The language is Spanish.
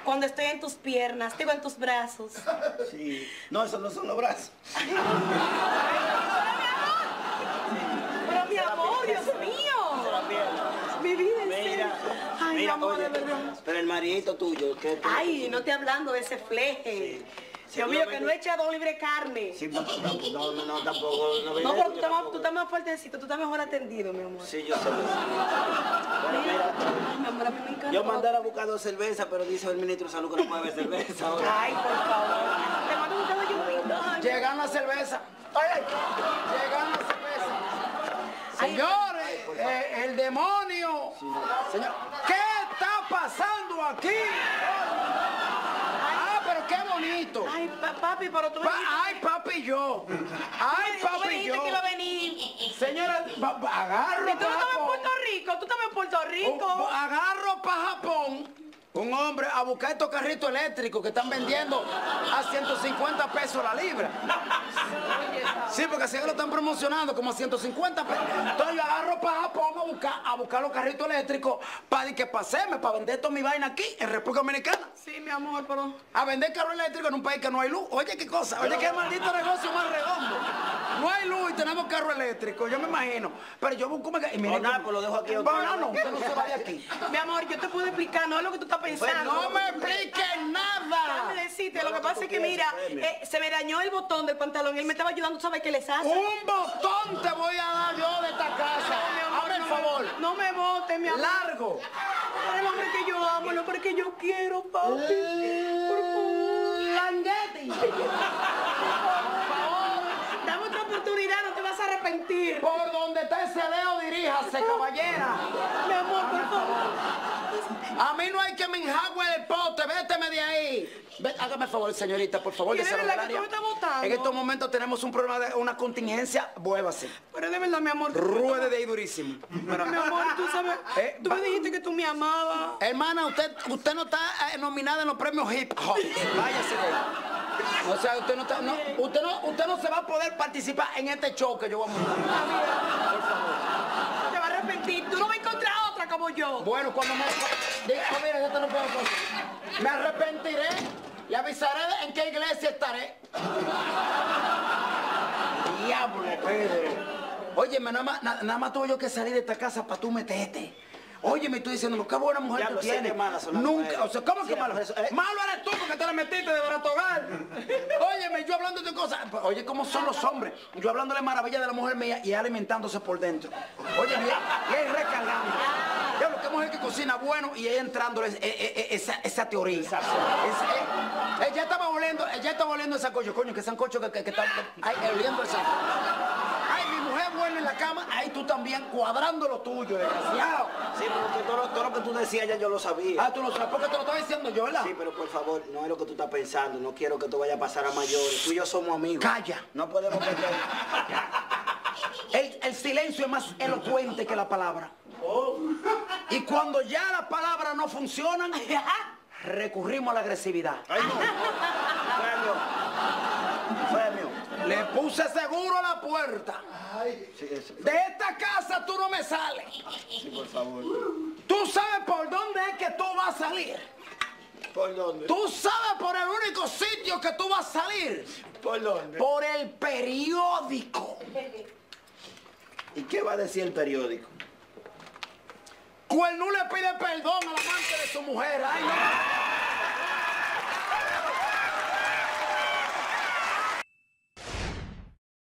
cuando estoy en tus piernas, digo en tus brazos. Sí. No, esos no son los brazos. Pero mi amor, Dios mío. Mi vida, en serio. Ay, mira, amor, oye, de verdad. pero el marido tuyo, ¿qué? Ay, no te hablando de ese fleje. Sí. Dios mío, que no he echado libre carne. Sí, no, tampoco. No, pero tú estás más fuertecito, tú estás mejor atendido, mi amor. Sí, yo sé. Pero Mira, mi amor, a mí me encanta. yo mandara a buscar 2 cervezas, pero dice el ministro de Salud que no puede beber cerveza ahora. Ay, por favor. Te mando un caballo. Llegan las cervezas. Ay, llegan las cervezas. Señores, el demonio. Señor, ¿qué está pasando aquí? Ah, pero qué bonito. Ay, papi, pero tú me dijiste... Ay, papi, yo. Ay, Tú me papi, dijiste yo. que iba a venir. Señora, agarro ¿Y tú no para estás en Japón. Puerto Rico? ¿Tú estás en Puerto Rico? Agarro para Japón. Un hombre a buscar estos carritos eléctricos que están vendiendo a 150 pesos la libra. Sí, porque así lo están promocionando como a 150 pesos. Entonces yo agarro para Japón a buscar los carritos eléctricos para pasearme, para vender toda mi vaina aquí en República Dominicana. Sí, mi amor, pero... A vender carro eléctrico en un país que no hay luz. Oye, qué cosa. Oye, qué maldito negocio más redondo. No hay luz y tenemos carro eléctrico, yo me imagino. Pero yo busco... No, nada, pues lo dejo aquí. No, usted no se va de aquí. Mi amor, yo te puedo explicar, no es lo que tú estás pensando. No me expliques nada. Déjame decirte, lo que pasa es que, mira, se me dañó el botón del pantalón y él me estaba ayudando, ¿sabes qué les hace? Un botón te voy a dar yo de esta casa. Hazme el favor. No me botes, mi amor. Largo. Para el hombre que yo amo, el hombre que yo quiero, papi. Por favor. Languetti. Dame otra oportunidad, no te vas a arrepentir. Por donde está ese dedo, diríjase, caballera. Mi amor, por favor. A mí no hay que me enjagüe el pote, véteme de ahí. Hágame el favor, señorita, por favor. ¿Y de verdad que tú me estás botando? En estos momentos tenemos un problema de una contingencia, muévase. Pero de verdad, mi amor. Ruede de ahí durísimo. Pero, mi amor, tú sabes, tú me dijiste que tú me amabas. Hermana, usted no está nominada en los premios hip hop. Váyase de ahí. O sea, usted no se va a poder participar en este show que yo voy a montar. Por favor. Te vas a arrepentir. Tú no vas a encontrar otra como yo. Bueno, cuando me... Diga, mira, yo te no puedo hacer. Me arrepentiré y avisaré en qué iglesia estaré. Diablo, Pedro. Óyeme, nada más tuve yo que salir de esta casa para tú meterte. Oye, me estoy diciendo, qué buena mujer tú tienes. Nunca, o sea, ¿cómo que malo? Malo eres tú porque te la metiste de barato hogar. Óyeme, yo hablando de cosas. Oye, ¿cómo son los hombres? Yo hablándole maravilla de la mujer mía y alimentándose por dentro. Oye, y él recargando. Diablo, qué mujer que cocina bueno y ella entrándole esa teoría. Ella estaba oliendo esa coño, que sancocho que está oliendo esa. Ay, mi mujer buena en la cama, ay, tú también cuadrando lo tuyo, desgraciado. Sí, pero todo lo que tú decías ya yo lo sabía. Ah, tú lo sabes, porque te lo estaba diciendo yo, ¿verdad? Sí, pero por favor, no es lo que tú estás pensando. No quiero que tú vayas a pasar a mayores. Tú y yo somos amigos. Calla. No podemos perder. El silencio es más elocuente que la palabra. Y cuando ya las palabras no funcionan, recurrimos a la agresividad. Ay, no. Premio. Le puse seguro a la puerta. Sí, eso. De esta casa tú no me sales. Sí, por favor. ¿Tú sabes por dónde es que tú vas a salir? ¿Por dónde? ¿Tú sabes por el único sitio que tú vas a salir? ¿Por dónde? Por el periódico. ¿Y qué va a decir el periódico? Cuernú le pide perdón al amante de su mujer. Ay, no.